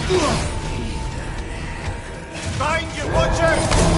Behind you, watch out!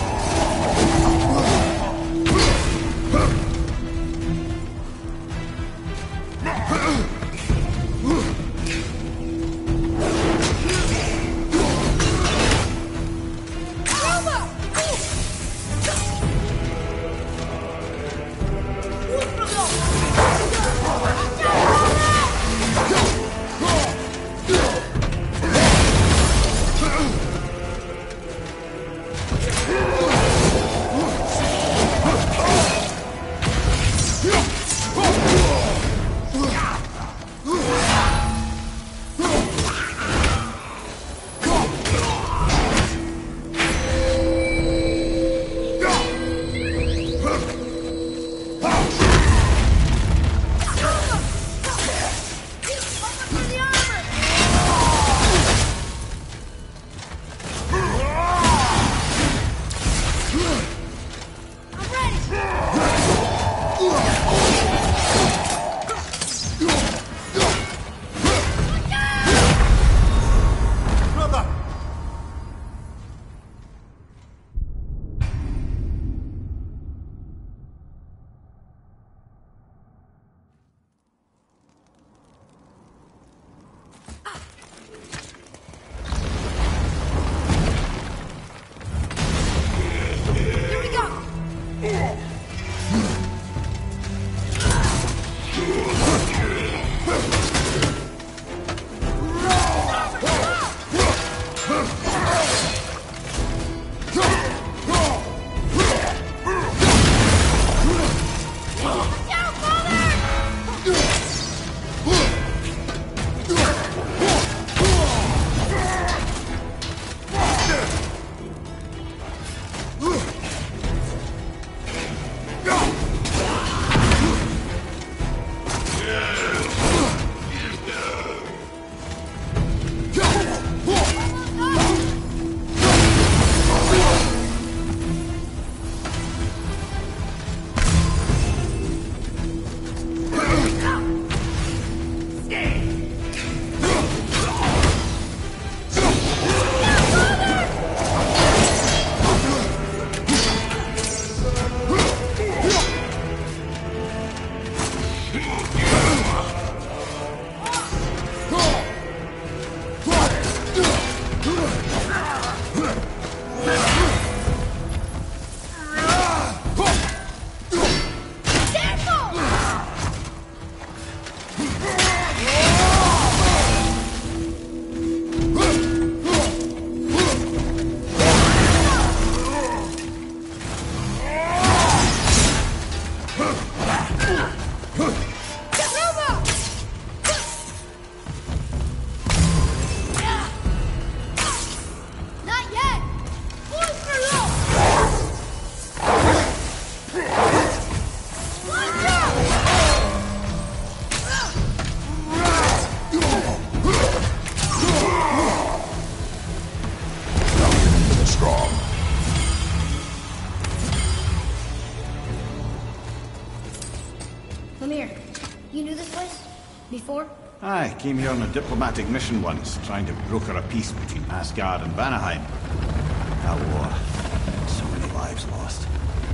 Before? I came here on a diplomatic mission once, trying to broker a peace between Asgard and Vanaheim. That war. So many lives lost.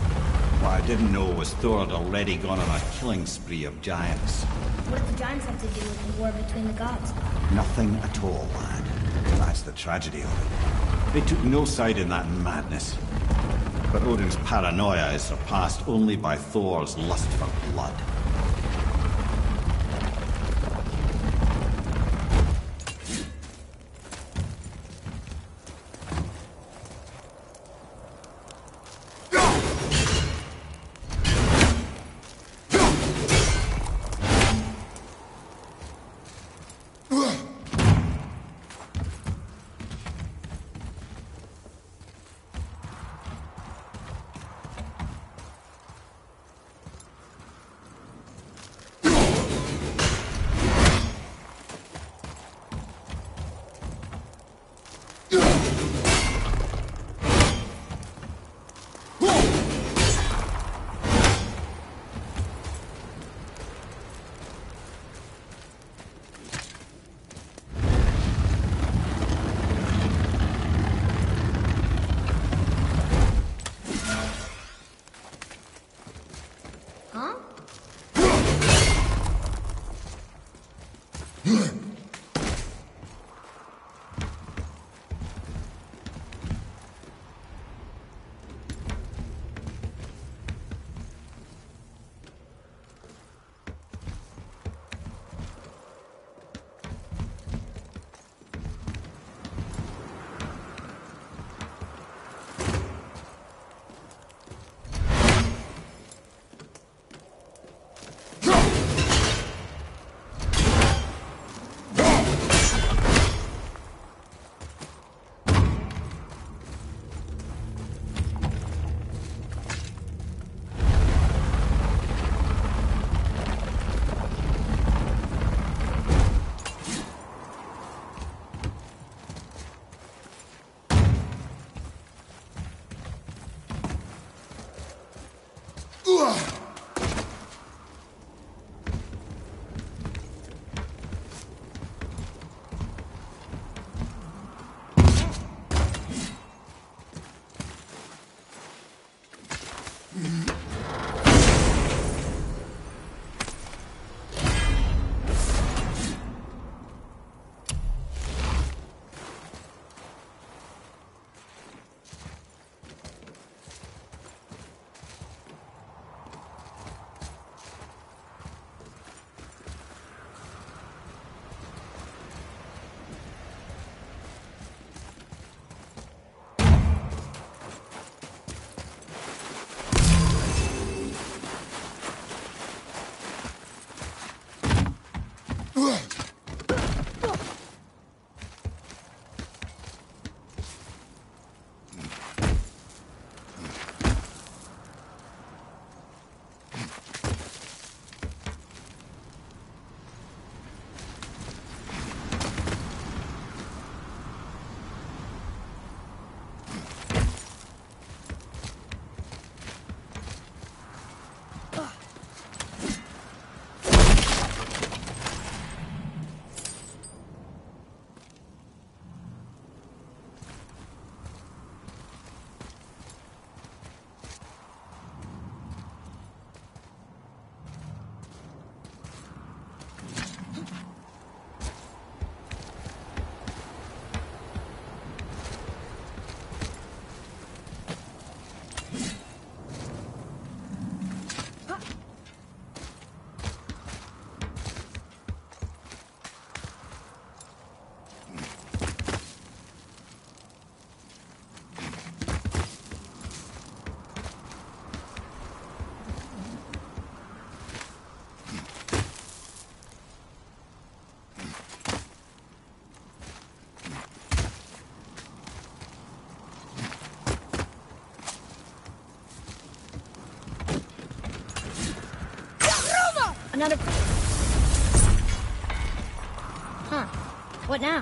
What I didn't know was Thor had already gone on a killing spree of giants. What did the giants have to do with the war between the gods? Nothing at all, lad. That's the tragedy of it. They took no side in that madness. But Odin's paranoia is surpassed only by Thor's lust for blood. Another... Huh. What now?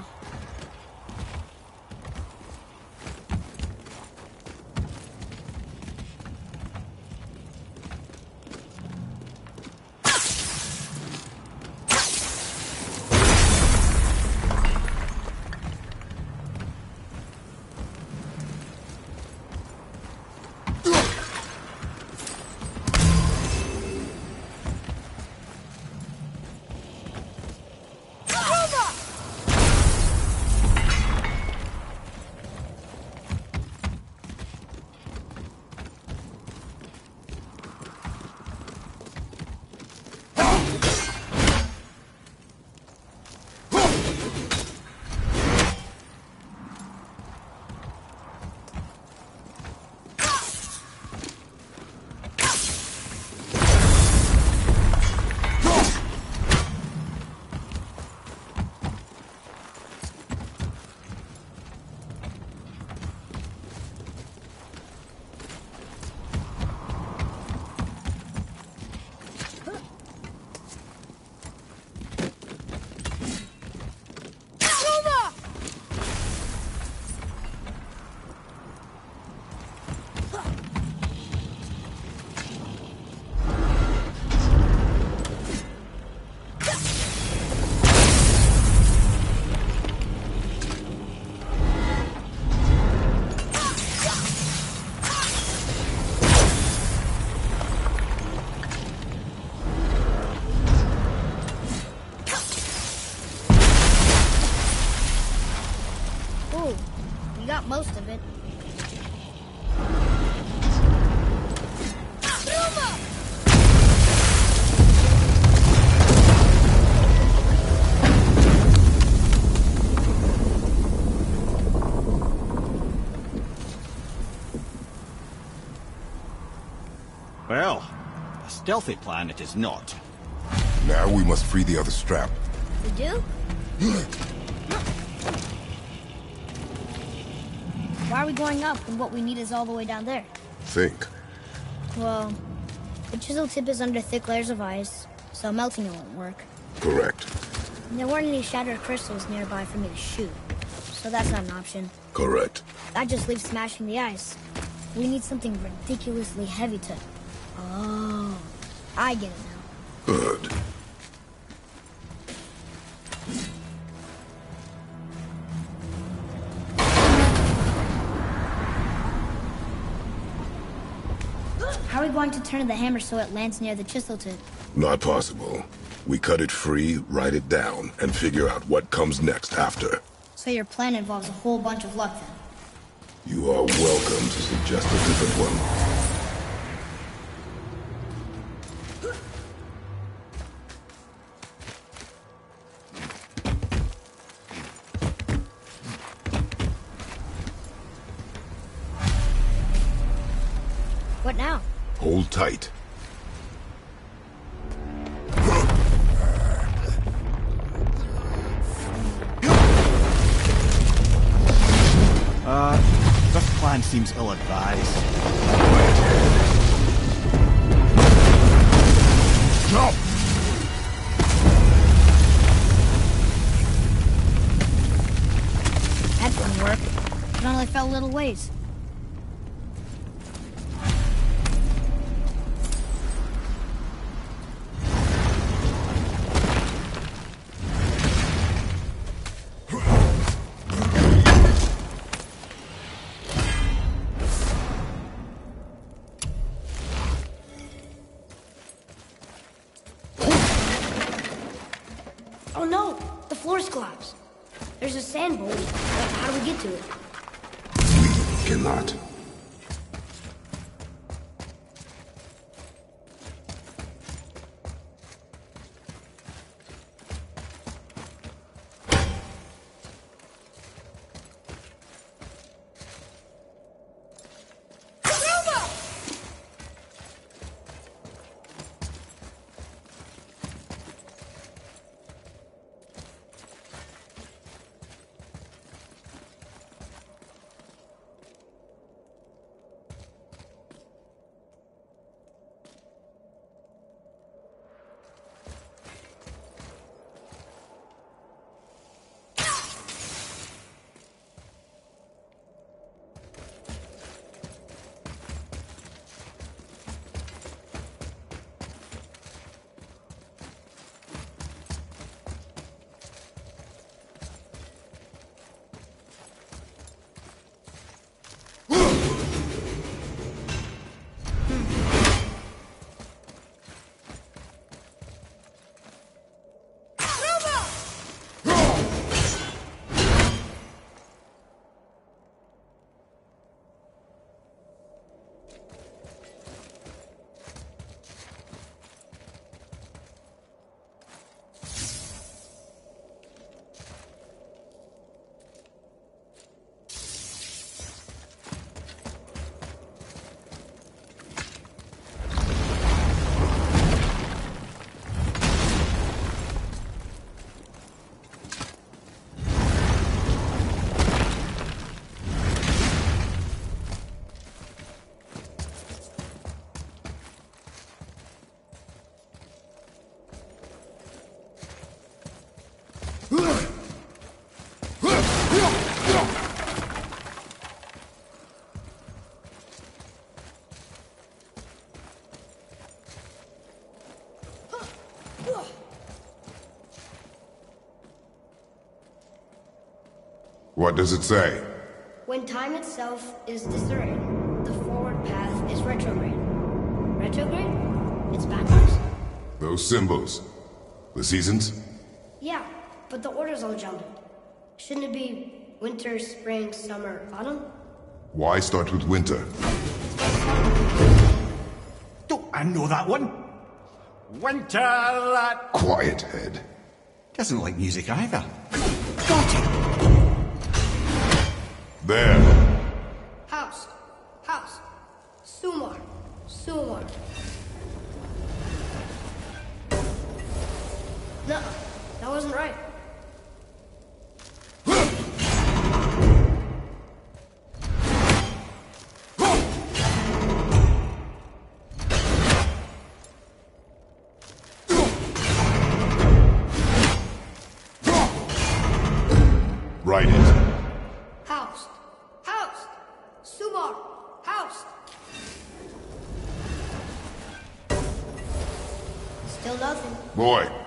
We got most of it. Well, a stealthy plan it is not. Now we must free the other strap. We do? Why are we going up when what we need is all the way down there? Think. Well, the chisel tip is under thick layers of ice, so melting it won't work. Correct. And there weren't any shattered crystals nearby for me to shoot, so that's not an option. Correct. That just leaves smashing the ice. We need something ridiculously heavy to... Oh, I get it now. Good. How are we going to turn the hammer so it lands near the chisel tip? Not possible. We cut it free, write it down, and figure out what comes next after. So your plan involves a whole bunch of luck then? You are welcome to suggest a different one. What now? Hold tight. This plan seems ill-advised. Jump! That didn't work. It only fell a little ways. Oh no! The floor's collapsed. There's a sand bowl. How do we get to it? We cannot. What does it say? When time itself is disarrayed, the forward path is retrograde. Retrograde? It's backwards? Those symbols. The seasons? Yeah, but the order's all jumbled. Shouldn't it be winter, spring, summer, autumn? Why start with winter? Don't I know that one? Winter, that... Quiet, Head. Doesn't like music either. Got it! There. House. House. Sumar. Sumar. No, that wasn't right. Write it. House. House. Sumar. House. Still nothing. Boy,